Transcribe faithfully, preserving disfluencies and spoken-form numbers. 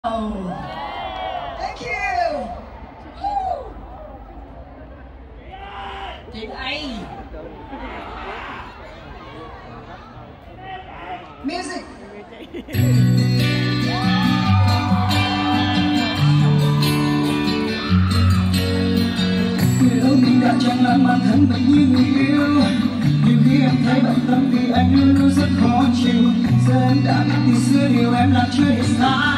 Oh, thank you. Chị ấy. Music. Người đâu mình đã chẳng làm bản thân mình như người yêu. Nhiều khi em thấy bận tâm vì anh luôn luôn rất khó chịu. Giờ em đã biết từ xưa điều em làm chưa hiểu sai.